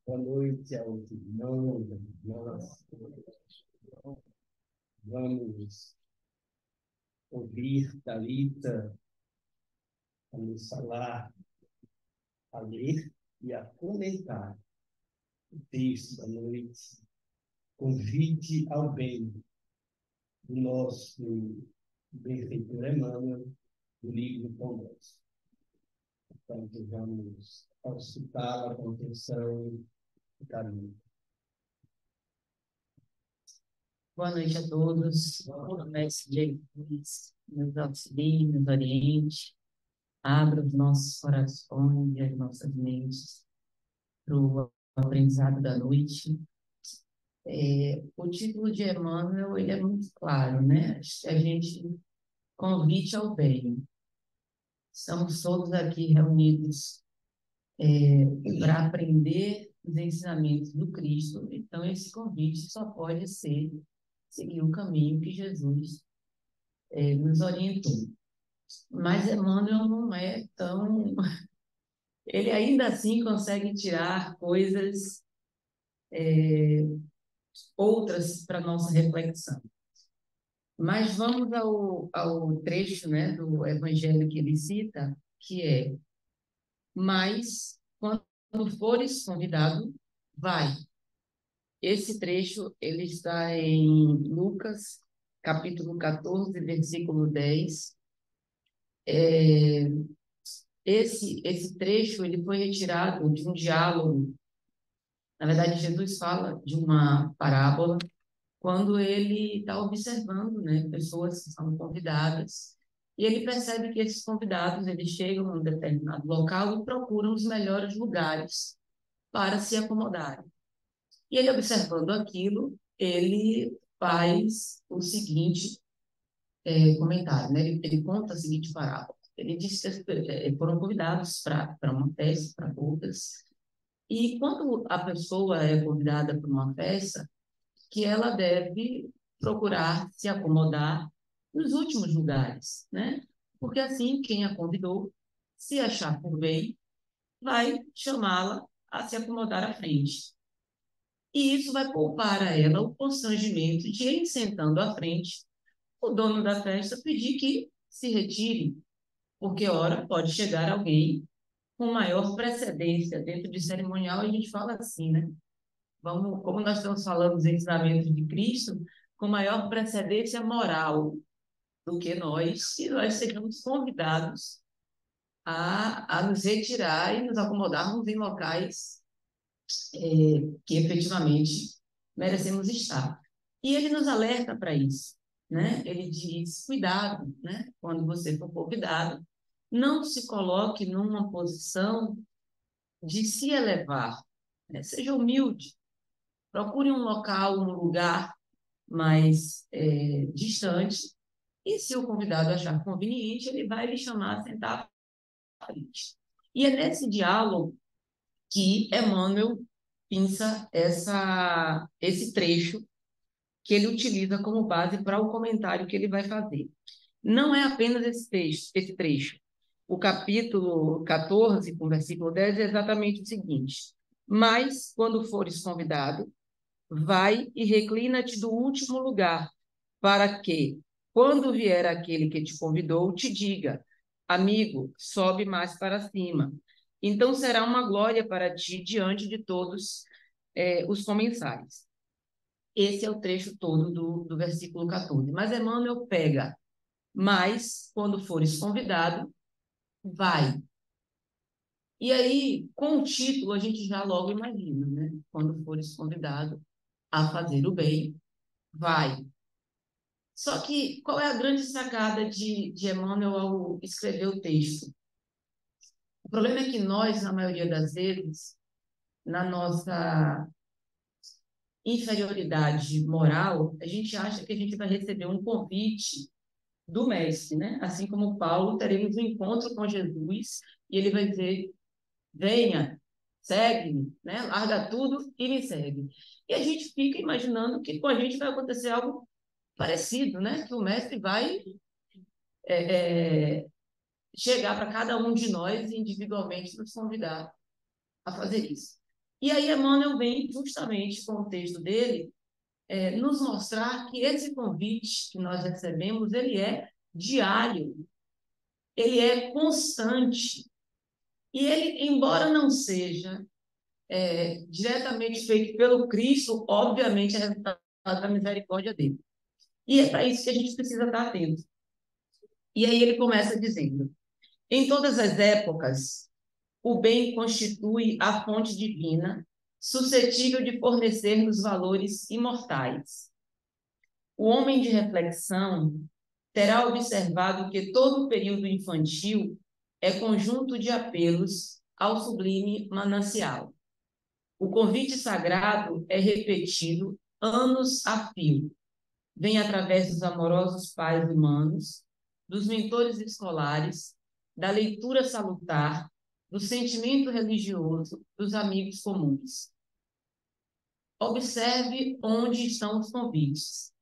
Boa noite aos irmãos, irmãs. Vamos ouvir Thalita a nos falar, a ler e a comentar o texto da noite, Convite ao Bem, do nosso benfeitor Emmanuel, do livro Pão Doce. Portanto, vamos auscultá-la com atenção e carinho. Boa noite a todos. O mestre Jesus nos auxilie, nos oriente, abra os nossos corações e as nossas mentes para o aprendizado da noite. O título de Emmanuel, ele é muito claro, né? A gente convite ao bem. Estamos todos aqui reunidos para aprender os ensinamentos do Cristo. Então, esse convite só pode ser seguir o caminho que Jesus nos orientou. Mas Emmanuel não é tão... Ele ainda assim consegue tirar coisas outras para nossa reflexão. Mas vamos ao trecho, né, do Evangelho que ele cita, que é: mas quando fores convidado, vai. Esse trecho ele está em Lucas, capítulo 14, versículo 10. Esse trecho ele foi retirado de um diálogo. Na verdade, Jesus fala de uma parábola quando ele está observando, né, pessoas que são convidadas, e ele percebe que esses convidados eles chegam a um determinado local e procuram os melhores lugares para se acomodarem. E ele, observando aquilo, ele faz o seguinte comentário, né? Ele conta a seguinte parábola. Ele diz que foram convidados para uma festa, para bodas, e quando a pessoa é convidada para uma festa, que ela deve procurar se acomodar nos últimos lugares, né? Porque assim, quem a convidou, se achar por bem, vai chamá-la a se acomodar à frente. E isso vai poupar a ela o constrangimento de, em sentando à frente, o dono da festa pedir que se retire, porque, ora, pode chegar alguém com maior precedência. Dentro de cerimonial, a gente fala assim, né? Vamos, como nós estamos falando dos ensinamentos de Cristo, com maior precedência moral do que nós, e nós sejamos convidados a nos retirar e nos acomodarmos em locais que efetivamente merecemos estar. E ele nos alerta para isso, né? Ele diz, cuidado, né? Quando você for convidado, não se coloque numa posição de se elevar, né? Seja humilde, procure um local, um lugar mais distante, e se o convidado achar conveniente, ele vai lhe chamar a sentar à frente. E é nesse diálogo que Emmanuel pinça esse trecho que ele utiliza como base para o comentário que ele vai fazer. Não é apenas esse trecho. O capítulo 14, com o versículo 10, é exatamente o seguinte: mas, quando fores convidado, vai e reclina-te do último lugar, para que, quando vier aquele que te convidou, te diga: amigo, sobe mais para cima. Então será uma glória para ti diante de todos os comensais. Esse é o trecho todo do versículo 14. Mas Emmanuel pega: mas, quando fores convidado, vai. E aí, com o título, a gente já logo imagina, né? Quando fores convidado a fazer o bem, vai. Só que qual é a grande sacada de Emmanuel ao escrever o texto? O problema é que nós, na maioria das vezes, na nossa inferioridade moral, a gente acha que a gente vai receber um convite do mestre, né? Assim como Paulo, teremos um encontro com Jesus e ele vai dizer: venha, segue-me, né? Larga tudo e me segue. E a gente fica imaginando que com a gente vai acontecer algo parecido, né? Que o mestre vai é, é, chegar para cada um de nós e individualmente nos convidar a fazer isso. E aí Emmanuel vem justamente com o texto dele nos mostrar que esse convite que nós recebemos, ele é diário, ele é constante. E ele, embora não seja diretamente feito pelo Cristo, obviamente é resultado da misericórdia dele. E é para isso que a gente precisa estar atento. E aí ele começa dizendo: em todas as épocas, o bem constitui a fonte divina, suscetível de fornecer-nos valores imortais. O homem de reflexão terá observado que todo o período infantil é conjunto de apelos ao sublime manancial. O convite sagrado é repetido anos a fio. Vem através dos amorosos pais humanos, dos mentores escolares, da leitura salutar, do sentimento religioso, dos amigos comuns. Observe onde estão os convites.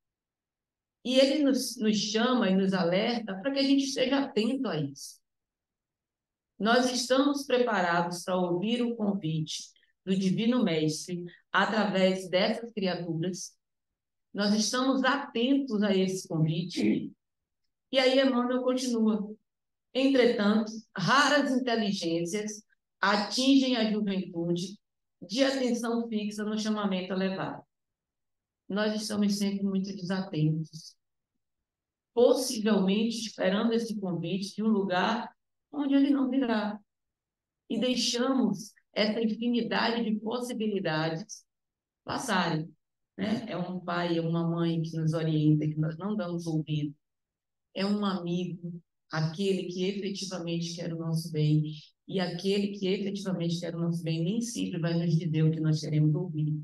E ele nos chama e nos alerta para que a gente esteja atento a isso. Nós estamos preparados para ouvir o convite do Divino Mestre através dessas criaturas. Nós estamos atentos a esse convite. E aí Emmanuel continua. Entretanto, raras inteligências atingem a juventude de atenção fixa no chamamento elevado. Nós estamos sempre muito desatentos, possivelmente esperando esse convite de um lugar onde ele não virá. E deixamos essa infinidade de possibilidades passarem. Né? É um pai, é uma mãe que nos orienta, que nós não damos ouvido. É um amigo, aquele que efetivamente quer o nosso bem. E aquele que efetivamente quer o nosso bem nem sempre vai nos dizer o que nós queremos ouvir.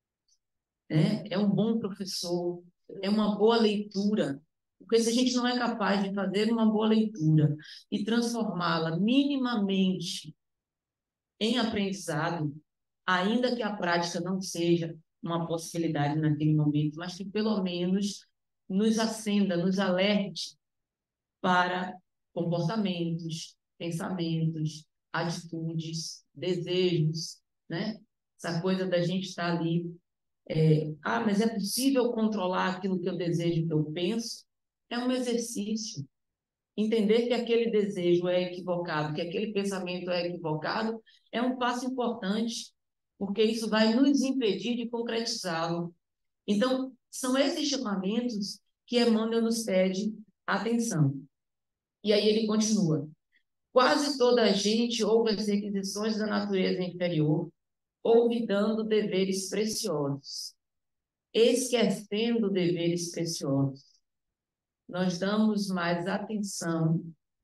Né? É um bom professor, é uma boa leitura. Porque se a gente não é capaz de fazer uma boa leitura e transformá-la minimamente em aprendizado, ainda que a prática não seja uma possibilidade naquele momento, mas que pelo menos nos acenda, nos alerte para comportamentos, pensamentos, atitudes, desejos, né? Essa coisa da gente estar ali, mas é possível controlar aquilo que eu desejo, que eu penso? É um exercício. Entender que aquele desejo é equivocado, que aquele pensamento é equivocado, é um passo importante, porque isso vai nos impedir de concretizá-lo. Então, são esses chamamentos que Emmanuel nos pede atenção. E aí ele continua. Quase toda a gente ouve as requisições da natureza inferior, olvidando deveres preciosos, esquecendo deveres preciosos. Nós damos mais atenção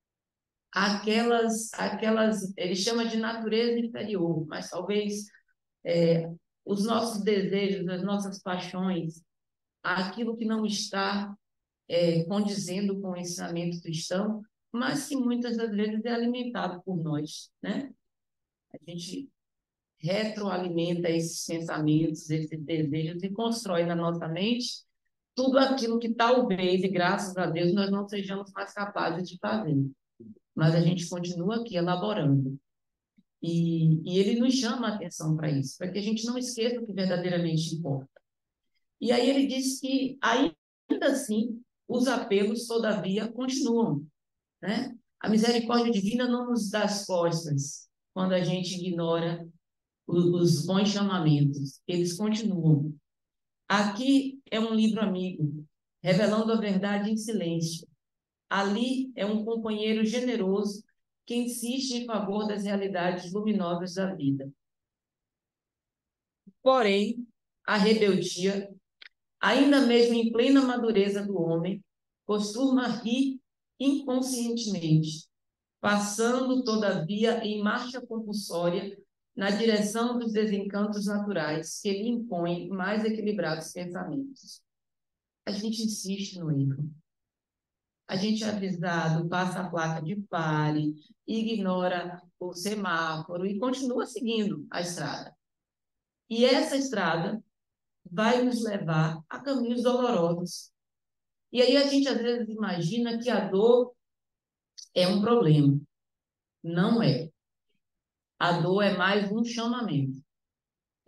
àquelas, ele chama de natureza inferior, mas talvez os nossos desejos, as nossas paixões, aquilo que não está condizendo com o ensinamento cristão, mas que muitas das vezes é alimentado por nós, né? A gente retroalimenta esses pensamentos, esses desejos e constrói na nossa mente tudo aquilo que talvez, e graças a Deus, nós não sejamos mais capazes de fazer. Mas a gente continua aqui elaborando. E ele nos chama a atenção para isso, para que a gente não esqueça o que verdadeiramente importa. E aí ele diz que, ainda assim, os apelos, todavia, continuam. Né? A misericórdia divina não nos dá as costas quando a gente ignora os bons chamamentos. Eles continuam. Aqui é um livro amigo, revelando a verdade em silêncio. Ali é um companheiro generoso que insiste em favor das realidades luminosas da vida. Porém, a rebeldia, ainda mesmo em plena madureza do homem, costuma rir inconscientemente, passando, todavia, em marcha compulsória na direção dos desencantos naturais que lhe impõem mais equilibrados pensamentos. A gente insiste no erro. A gente é avisado, passa a placa de pare, ignora o semáforo e continua seguindo a estrada. E essa estrada vai nos levar a caminhos dolorosos. E aí a gente às vezes imagina que a dor é um problema. Não é. A dor é mais um chamamento.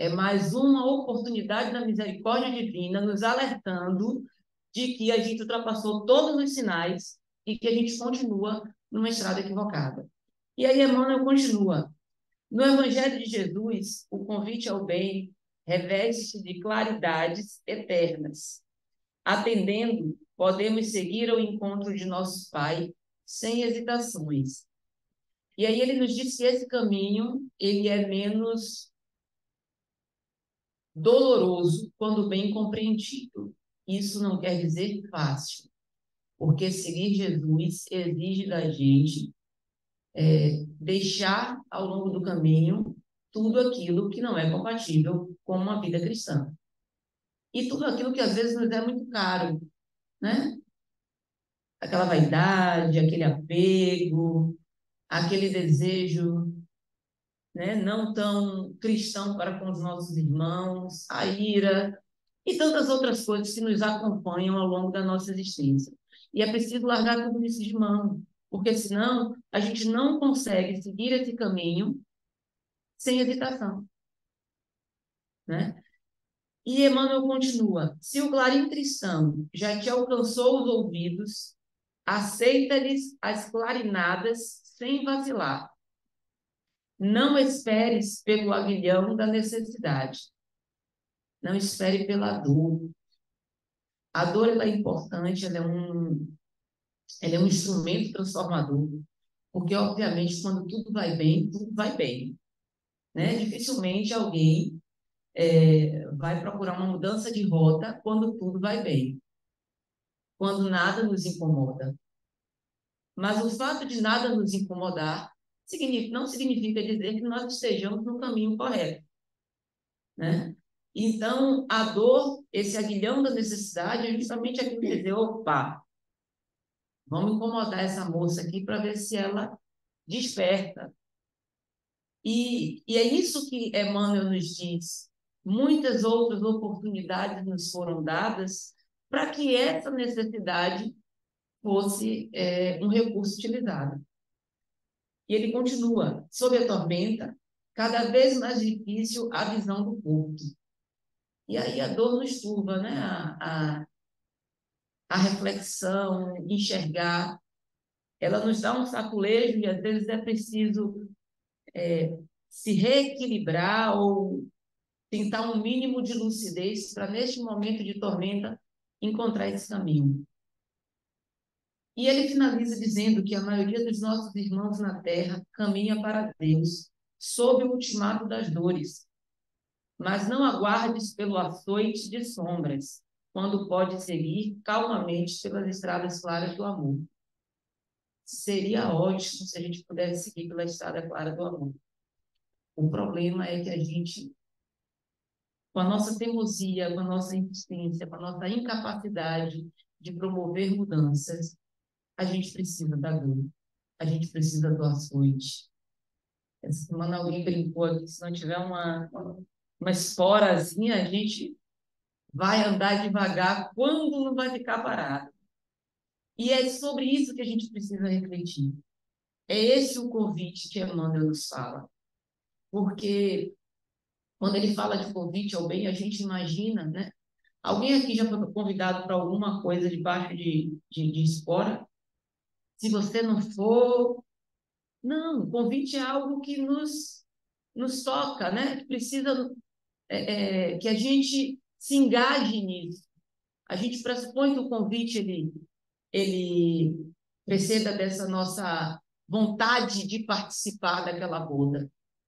É mais uma oportunidade da misericórdia divina nos alertando de que a gente ultrapassou todos os sinais e que a gente continua numa estrada equivocada. E aí Emmanuel continua. No Evangelho de Jesus, o convite ao bem reveste-se de claridades eternas. Atendendo, podemos seguir ao encontro de nosso Pai sem hesitações. E aí ele nos diz que esse caminho ele é menos doloroso quando bem compreendido. Isso não quer dizer fácil, porque seguir Jesus exige da gente deixar ao longo do caminho tudo aquilo que não é compatível com uma vida cristã. E tudo aquilo que às vezes nos é muito caro, né? Aquela vaidade, aquele apego, aquele desejo, né, não tão cristão para com os nossos irmãos, a ira e tantas outras coisas que nos acompanham ao longo da nossa existência. E é preciso largar tudo isso de mão, porque senão a gente não consegue seguir esse caminho sem hesitação, né? E Emmanuel continua: se o clarim cristão já te alcançou os ouvidos, aceita-lhes as clarinadas sem vacilar. Não esperes pelo aguilhão da necessidade. Não espere pela dor. A dor ela é importante, ela é um instrumento transformador, porque, obviamente, quando tudo vai bem, né? Dificilmente alguém vai procurar uma mudança de rota quando tudo vai bem, quando nada nos incomoda. Mas o fato de nada nos incomodar não significa dizer que nós estejamos no caminho correto, né? Então, a dor, esse aguilhão da necessidade, é justamente aquilo que dizer, opa, vamos incomodar essa moça aqui para ver se ela desperta. E é isso que Emmanuel nos diz. Muitas outras oportunidades nos foram dadas para que essa necessidade fosse um recurso utilizado. E ele continua, sob a tormenta, cada vez mais difícil a visão do porto. E aí a dor nos turva, né? A reflexão, enxergar, ela nos dá um saculejo e às vezes é preciso se reequilibrar ou tentar um mínimo de lucidez para, neste momento de tormenta, encontrar esse caminho. E ele finaliza dizendo que a maioria dos nossos irmãos na Terra caminha para Deus, sob o ultimato das dores. Mas não aguardes pelo açoite de sombras, quando pode seguir calmamente pelas estradas claras do amor. Seria ótimo se a gente pudesse seguir pela estrada clara do amor. O problema é que a gente, com a nossa teimosia, com a nossa insistência, com a nossa incapacidade de promover mudanças, a gente precisa da dor, a gente precisa do açoite. Essa semana alguém brincou aqui, se não tiver uma esporazinha, a gente vai andar devagar quando não vai ficar parado. E é sobre isso que a gente precisa refletir. É esse o convite que Emmanuel nos fala. Porque quando ele fala de convite ao bem, a gente imagina, né? Alguém aqui já foi convidado para alguma coisa debaixo de espora? Se você não for... Não, o convite é algo que nos toca, né? Que precisa que a gente se engaje nisso. A gente pressupõe que o convite ele preceda dessa nossa vontade de participar daquela boda.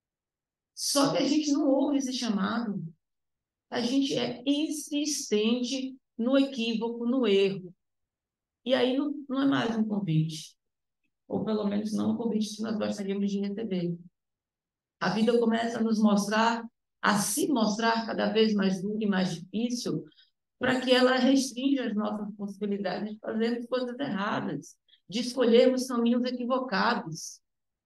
Só que a gente não ouve esse chamado. A gente é insistente no equívoco, no erro. E aí não é mais um convite. Ou pelo menos não um convite que nós gostaríamos de receber. A vida começa a nos mostrar, a se mostrar cada vez mais dura e mais difícil, para que ela restrinja as nossas possibilidades de fazermos coisas erradas, de escolhermos caminhos equivocados.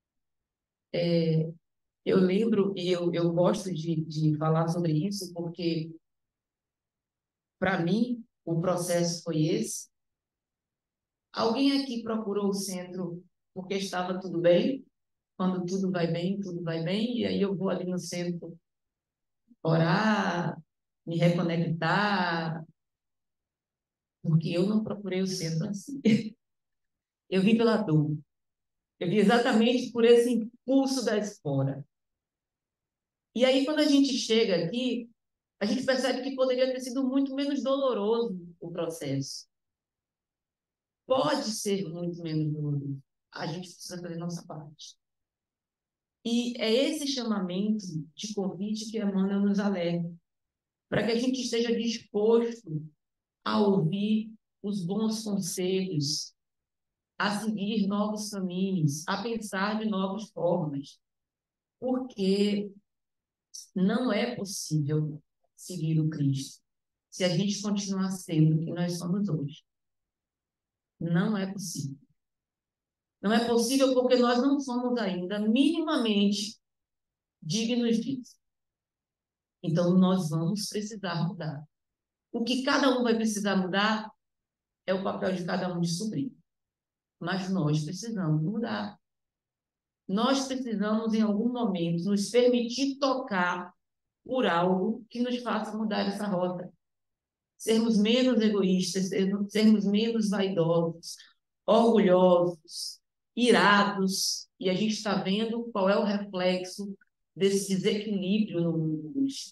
Eu lembro, e eu gosto de falar sobre isso, porque, para mim, o processo foi esse. Alguém aqui procurou o centro porque estava tudo bem? Quando tudo vai bem, e aí eu vou ali no centro orar, me reconectar, porque eu não procurei o centro assim. Eu vim pela dor. Eu vim exatamente por esse impulso da espora. E aí, quando a gente chega aqui, a gente percebe que poderia ter sido muito menos doloroso o processo. Pode ser muito menos doloroso. A gente precisa fazer nossa parte. E é esse chamamento de convite que Emmanuel nos alerta, para que a gente esteja disposto a ouvir os bons conselhos, a seguir novos caminhos, a pensar de novas formas, porque não é possível seguir o Cristo se a gente continuar sendo o que nós somos hoje. Não é possível. Não é possível porque nós não somos ainda minimamente dignos disso. Então, nós vamos precisar mudar. O que cada um vai precisar mudar é o papel de cada um de suprir. Mas nós precisamos mudar. Nós precisamos, em algum momento, nos permitir tocar por algo que nos faça mudar essa rota. Sermos menos egoístas, sermos menos vaidosos, orgulhosos, irados. E a gente está vendo qual é o reflexo desse desequilíbrio no mundo hoje.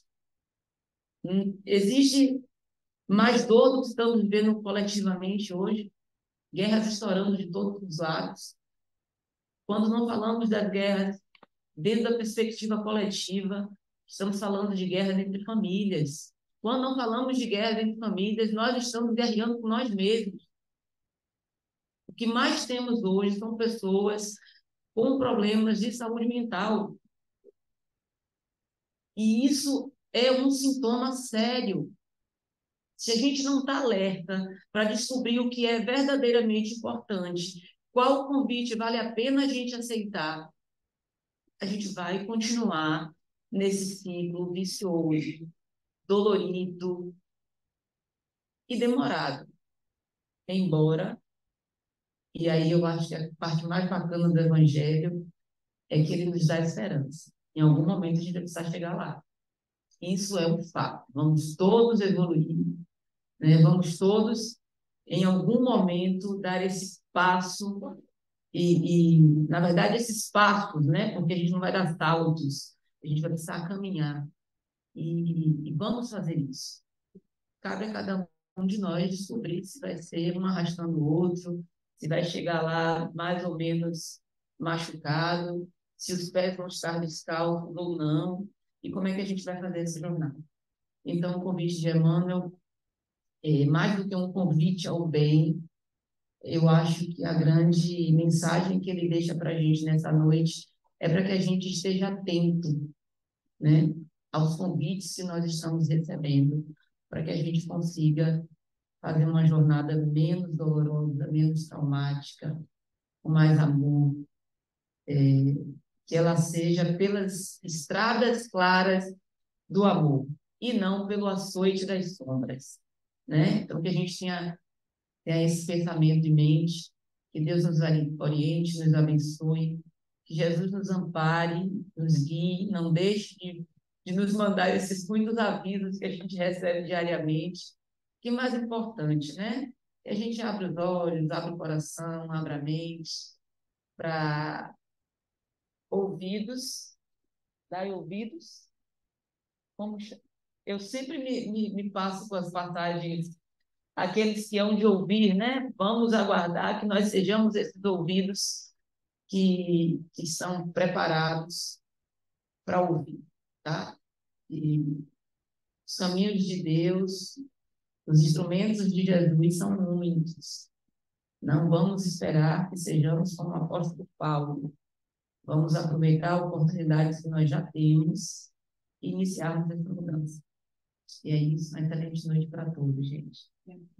Existe mais dor do que estamos vivendo coletivamente hoje, guerras estourando de todos os lados. Quando não falamos das guerras dentro da perspectiva coletiva, estamos falando de guerras entre famílias. Quando não falamos de guerras entre famílias, nós estamos guerreando com nós mesmos. O que mais temos hoje são pessoas com problemas de saúde mental. E isso é um sintoma sério. Se a gente não está alerta para descobrir o que é verdadeiramente importante, qual convite vale a pena a gente aceitar, a gente vai continuar nesse ciclo vicioso, dolorido e demorado. Embora, e aí eu acho que a parte mais bacana do Evangelho é que ele nos dá esperança. Em algum momento a gente vai precisar chegar lá. Isso é um fato. Vamos todos evoluir, né? Vamos todos, em algum momento, dar esse passo na verdade, esses passos, né? Porque a gente não vai dar saltos, a gente vai precisar caminhar. E vamos fazer isso. Cabe a cada um de nós descobrir se vai ser um arrastando o outro, se vai chegar lá mais ou menos machucado, se os pés vão estar descalços ou não, e como é que a gente vai fazer essa jornada. Então, o convite de Emmanuel é mais do que um convite ao bem. Eu acho que a grande mensagem que ele deixa para a gente nessa noite é para que a gente esteja atento, né, aos convites que nós estamos recebendo, para que a gente consiga fazer uma jornada menos dolorosa, menos traumática, com mais amor, que ela seja pelas estradas claras do amor e não pelo açoite das sombras, né? Então, que a gente tenha esse pensamento em mente, que Deus nos oriente, nos abençoe, que Jesus nos ampare, nos guie, não deixe de nos mandar esses muitos avisos que a gente recebe diariamente. Que mais importante, né? Que a gente abre os olhos, abre o coração, abre a mente para ouvidos, dar ouvidos, como eu sempre me passo com as passagens, aqueles que hão de ouvir, né? Vamos aguardar que nós sejamos esses ouvidos que são preparados para ouvir, tá? E os caminhos de Deus, os instrumentos de Jesus são muitos. Não vamos esperar que sejamos como o apóstolo Paulo. Vamos aproveitar oportunidades que nós já temos e iniciarmos essa mudança. E é isso, uma excelente noite para todos, gente.